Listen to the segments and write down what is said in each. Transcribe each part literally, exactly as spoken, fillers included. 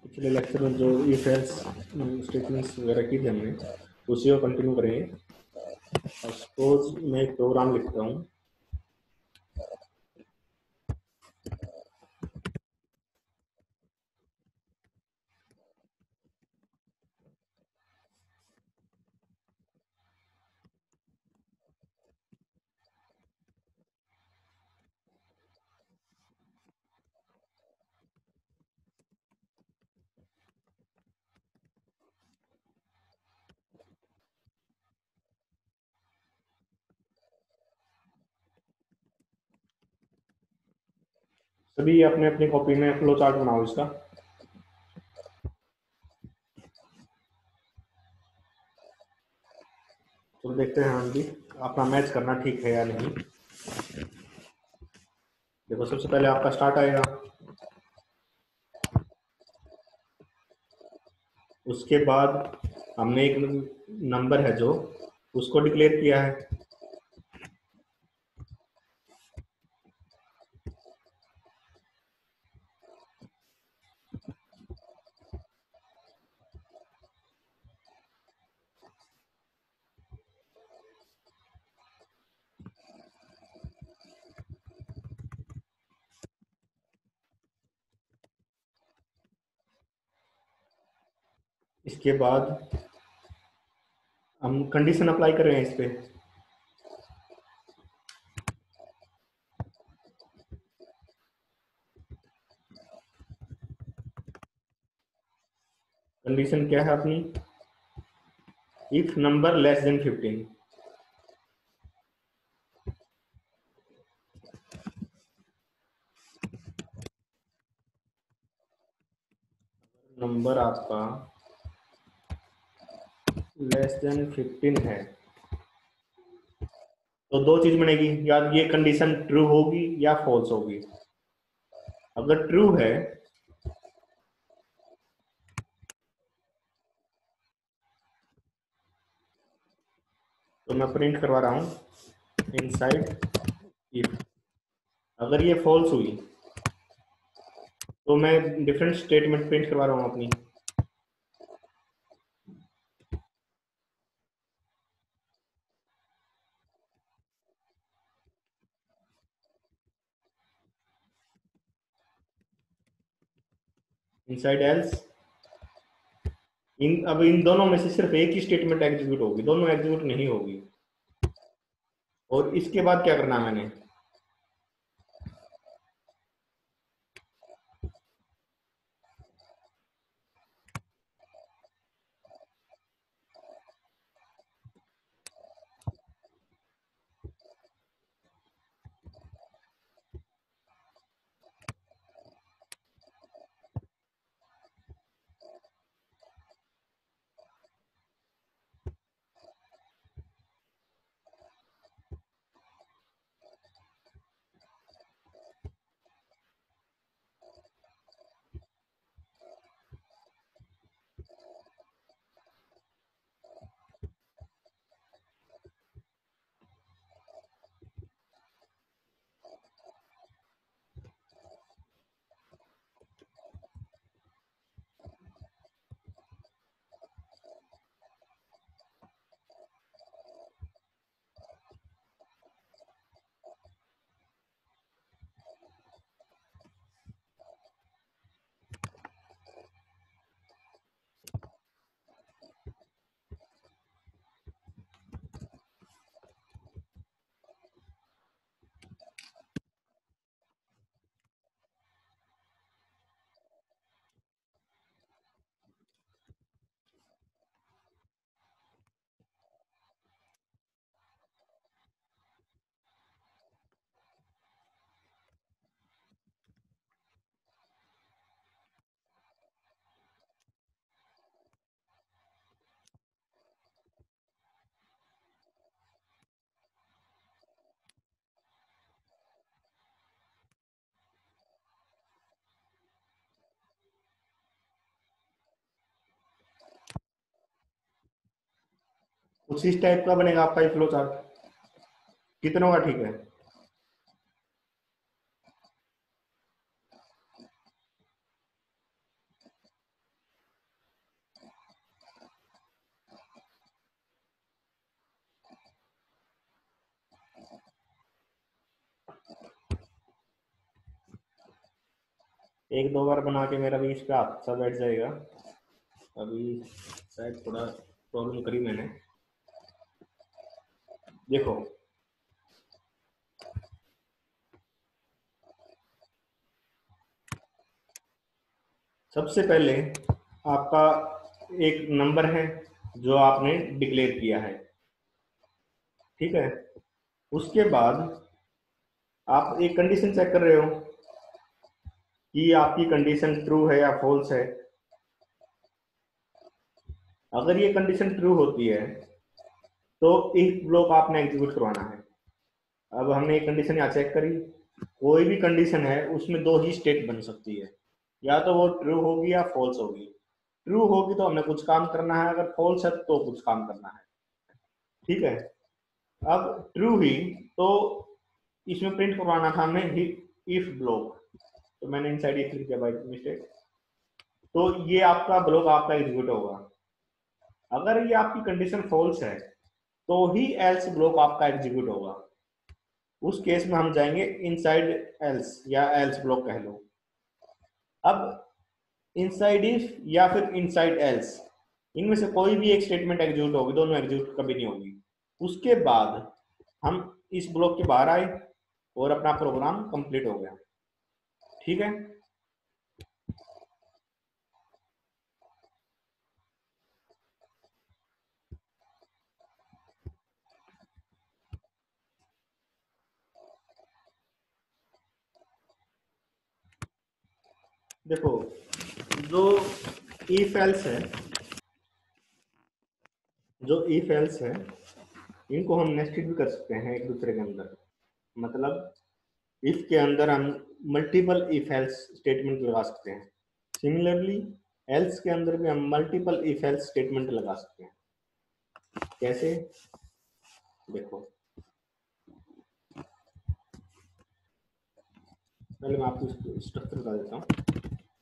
पिछले लेक्चर में जो इफ एल्स स्टेटमेंट्स वगैरह की थी हमने, उसी को कंटिन्यू करेंगे। सपोज मैं एक प्रोग्राम लिखता हूँ। सभी अपने अपनी कॉपी में फ्लो चार्ट बनाओ इसका। तो देखते हैं हम भी अपना मैच करना ठीक है या नहीं। देखो, सबसे पहले आपका स्टार्ट आएगा, उसके बाद हमने एक नंबर है जो उसको डिक्लेयर किया है। इसके बाद हम कंडीशन अप्लाई कर रहे हैं इस पे। कंडीशन क्या है अपनी? If number less than fifteen. Number आपका लेस देन फिफ्टीन है तो दो चीज बनेगी, या ये कंडीशन ट्रू होगी या फॉल्स होगी। अगर ट्रू है तो मैं प्रिंट करवा रहा हूं इनसाइड इफ। अगर ये फॉल्स हुई तो मैं डिफरेंट स्टेटमेंट प्रिंट करवा रहा हूं अपनी। Inside else. इन अब इन दोनों में से सिर्फ एक ही स्टेटमेंट एग्जीक्यूट होगी, दोनों एग्जीक्यूट नहीं होगी। और इसके बाद क्या करना है मैंने? उसी टाइप का बनेगा आपका ये फ्लो चार्ट। कितनों का ठीक है? एक दो बार बना के मेरा भी इस पे हाथ सा बैठ जाएगा। अभी शायद थोड़ा प्रॉब्लम करी मैंने। देखो सबसे पहले आपका एक नंबर है जो आपने डिक्लेयर किया है, ठीक है। उसके बाद आप एक कंडीशन चेक कर रहे हो कि आपकी कंडीशन ट्रू है या फॉल्स है। अगर ये कंडीशन ट्रू होती है तो इफ ब्लॉक आपने एग्जीक्यूट करवाना है। अब हमने एक कंडीशन यहाँ चेक करी, कोई भी कंडीशन है उसमें दो ही स्टेट बन सकती है, या तो वो ट्रू होगी या फॉल्स होगी। ट्रू होगी तो हमें कुछ काम करना है, अगर फॉल्स है तो कुछ काम करना है, ठीक है। अब ट्रू ही तो इसमें प्रिंट करवाना था हमें इफ ब्लॉक, तो मैंने इनसाइड इफ लिख दिया बाय मिस्टेक। तो ये आपका ब्लॉक आपका एग्जीक्यूट होगा। अगर ये आपकी कंडीशन फॉल्स है तो ही एल्स ब्लॉक आपका एग्जीक्यूट होगा। उस केस में हम जाएंगे इनसाइड एल्स या एल्स ब्लॉक कह लो। अब इनसाइड इफ या फिर इनसाइड एल्स, इनमें से कोई भी एक स्टेटमेंट एग्जीक्यूट होगी, दोनों एग्जीक्यूट कभी नहीं होगी। उसके बाद हम इस ब्लॉक के बाहर आए और अपना प्रोग्राम कंप्लीट हो गया, ठीक है। देखो जो इफ एल्स है जो इफ एल्स है इनको हम नेस्टेड भी कर सकते हैं एक दूसरे के अंदर। मतलब इफ के अंदर हम मल्टीपल इफ एल्स स्टेटमेंट लगा सकते हैं। सिमिलरली एल्स के अंदर भी हम मल्टीपल इफ एल्स स्टेटमेंट लगा सकते हैं। कैसे? देखो पहले मैं आपको स्ट्रक्चर बता देता हूँ।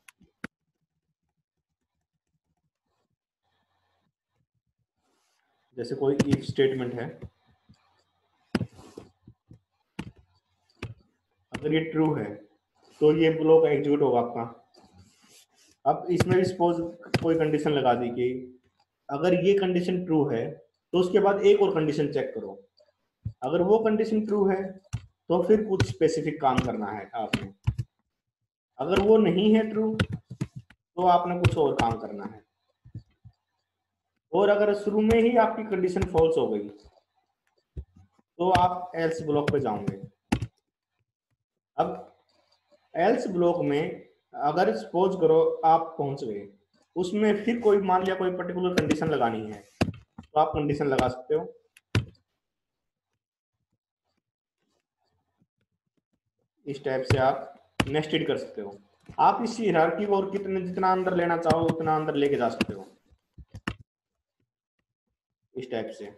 जैसे कोई इफ स्टेटमेंट है, अगर ये ट्रू है तो ये ब्लॉक एग्जीक्यूट होगा आपका। अब इसमें भी सपोज कोई कंडीशन लगा दी कि अगर ये कंडीशन ट्रू है तो उसके बाद एक और कंडीशन चेक करो। अगर वो कंडीशन ट्रू है तो फिर कुछ स्पेसिफिक काम करना है आपने। अगर वो नहीं है ट्रू तो आपने कुछ और काम करना है। और अगर शुरू में ही आपकी कंडीशन फॉल्स हो गई तो आप एल्स ब्लॉक पे जाओगे। अब एल्स ब्लॉक में अगर सपोज करो आप पहुंच गए, उसमें फिर कोई मान लिया कोई पर्टिकुलर कंडीशन लगानी है तो आप कंडीशन लगा सकते हो। इस टाइप से आप नेस्टेड कर सकते हो। आप इस हायरार्की को और कितने जितना अंदर लेना चाहो उतना अंदर लेके जा सकते हो इस टाइप से।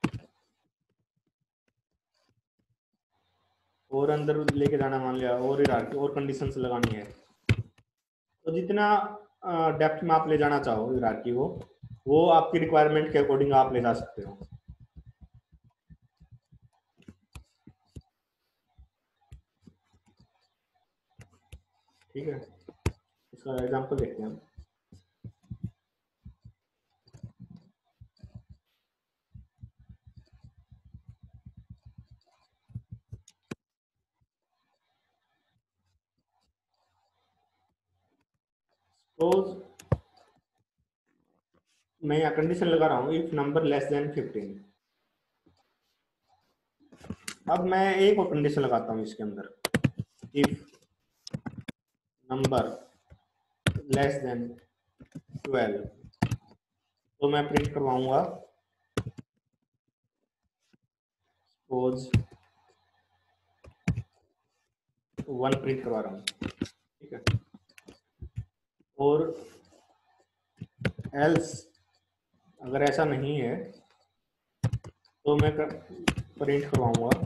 और अंदर लेके जाना, मान लिया और हायरार्की और कंडीशंस लगानी है, तो जितना डेप्थ में आप ले जाना चाहो हायरार्की को, वो आपकी रिक्वायरमेंट के अकॉर्डिंग आप ले जा सकते हो, ठीक है। इसका एग्जांपल देखते हैं हम। सपोज मैं यहाँ कंडीशन लगा रहा हूँ if number less than fifteen. अब मैं एक और कंडीशन लगाता हूँ इसके अंदर, if number less than twelve, तो मैं प्रिंट करवाऊंगा सपोज वन प्रिंट करवा रहा हूँ, ठीक है। और एल्स अगर ऐसा नहीं है तो मैं प्रिंट करवाऊंगा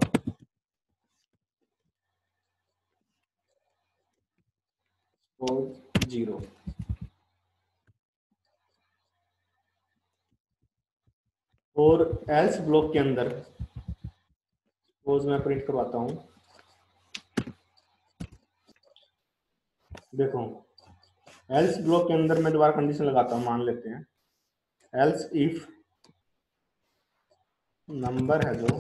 सपोज जीरो। और एल्स ब्लॉक के अंदर सपोज मैं प्रिंट करवाता हूँ देखो एल्स ब्लॉक के अंदर मैं दोबारा कंडीशन लगाता हूँ, मान लेते हैं एल्स इफ नंबर है जो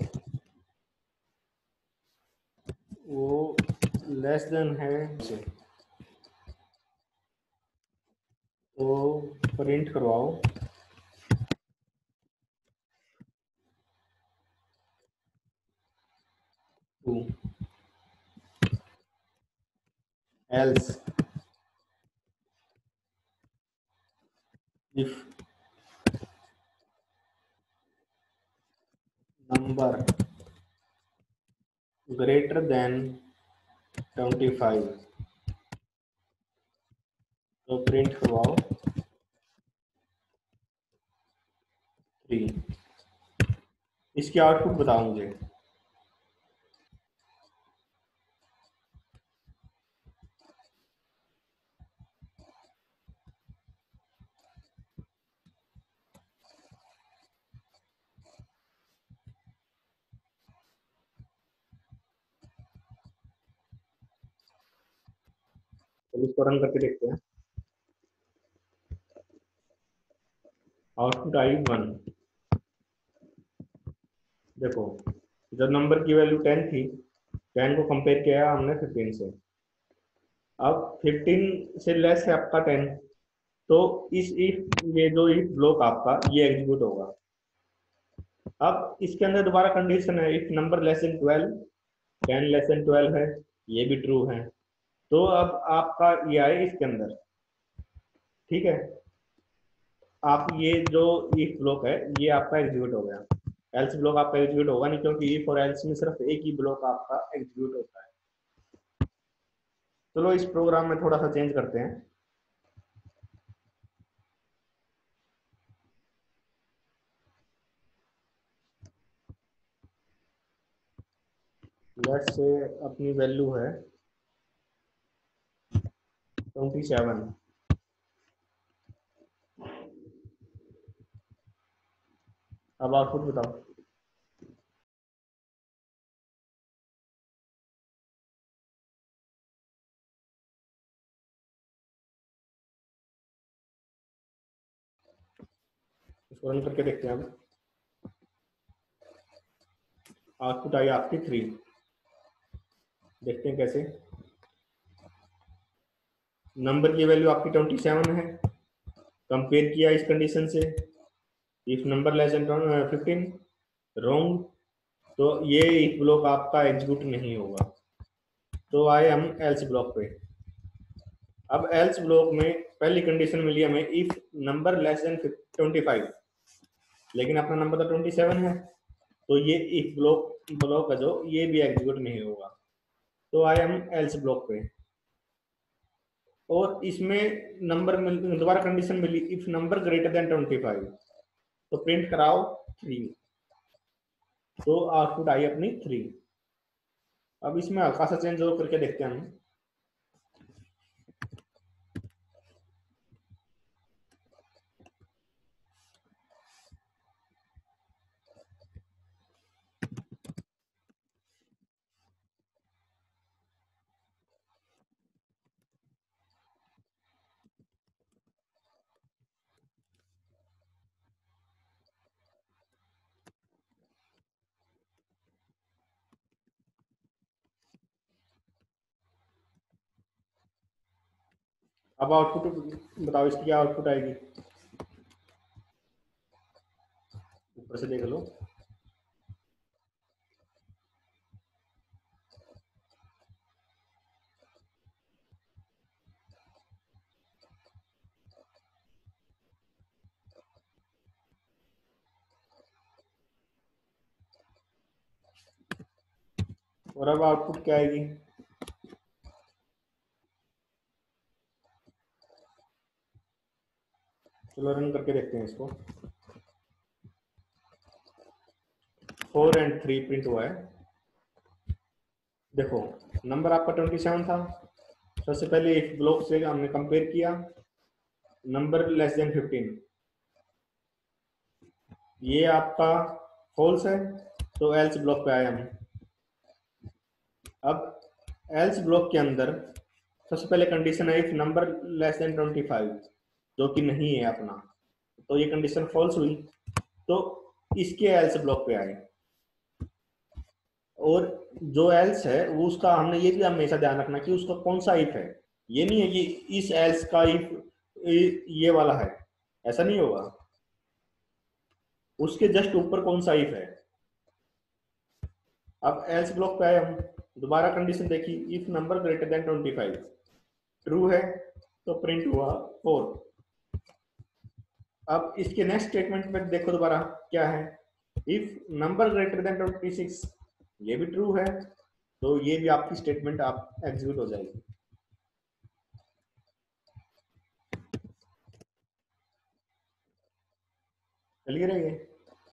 वो लेस देन है से, तो प्रिंट करवाओ two, else if number greater than twenty five, तो प्रिंट करवाओ थ्री। इसकी आउटपुट बताओ मुझे। तो इसको रन करके देखते हैं। आउटपुट आई वन। देखो जब नंबर की वैल्यू टेन थी, टेन को कंपेयर किया हमने फिफ्टीन से। अब फिफ्टीन से लेस है आपका टेन, तो इस इफ ये जो इफ ब्लॉक आपका ये एग्जीक्यूट होगा। अब इसके अंदर दोबारा कंडीशन है if number less than twelve, ten less than twelve है, ये भी ट्रू है। तो अब आपका ये आए इसके अंदर, ठीक है। आप ये जो इफ ब्लॉक है ये आपका एग्जीक्यूट हो गया। एल्स ब्लॉक आपका एग्जीक्यूट होगा नहीं, क्योंकि इफ और एल्स में सिर्फ एक ही ब्लॉक आपका एग्जीक्यूट होता है। चलो इस प्रोग्राम में थोड़ा सा चेंज करते हैं। लेट्स से अपनी वैल्यू है ट्वेंटी सेवन। अब आउटपुट बताओ। इसको रन करके देखते हैं। अब आउटपुट आई आपकी थ्री। देखते हैं कैसे। नंबर की वैल्यू आपकी ट्वेंटी सेवन है, कंपेयर किया इस कंडीशन से if number less than fifteen, wrong. तो ये इफ ब्लॉक आपका एग्जीक्यूट नहीं होगा। तो आए हम एल्स ब्लॉक पे। अब एल्स ब्लॉक में पहली कंडीशन मिली हमें if number less than twenty five, लेकिन अपना नंबर तो ट्वेंटी सेवन है, तो ये इफ ब्लॉक ब्लॉक है जो ये भी एग्जीक्यूट नहीं होगा। तो आए हम एल्स ब्लॉक पे, और इसमें नंबर दोबारा कंडीशन मिली if number greater than twenty five, तो प्रिंट कराओ थ्री। तो आउटपुट आई अपनी थ्री। अब इसमें हल्का सा चेंज और करके देखते हैं हम। अब आउटपुट बताओ, इसकी क्या आउटपुट आएगी। ऊपर से देख लो। और अब आउटपुट क्या आएगी। चलो रन करके देखते हैं इसको। फोर एंड थ्री प्रिंट हुआ है। देखो नंबर आपका ट्वेंटी सेवन था, सबसे पहले एक ब्लॉक से हमने कंपेयर किया, नंबर लेस देन फिफ्टीन, ये आपका फॉल्स है, तो एल्स ब्लॉक पे आए हम। अब एल्स ब्लॉक के अंदर सबसे पहले कंडीशन है if number less than twenty five, जो कि नहीं है अपना, तो ये कंडीशन फॉल्स हुई, तो इसके एल्स ब्लॉक पे आए। और जो एल्स है वो उसका हमने ये भी हमेशा ध्यान रखना कि उसका कौन सा इफ है। ये नहीं है कि इस एल्स का इफ ये वाला है, ऐसा नहीं होगा। उसके जस्ट ऊपर कौन सा इफ है। अब एल्स ब्लॉक पे आए हम, दोबारा कंडीशन देखी, if number greater than twenty five, true है तो प्रिंट हुआ फोर। अब इसके नेक्स्ट स्टेटमेंट में देखो दोबारा क्या है, if number greater than twenty six, ये भी ट्रू है, तो ये भी आपकी स्टेटमेंट आप एग्जीक्यूट हो जाएगी। क्लियर है ये?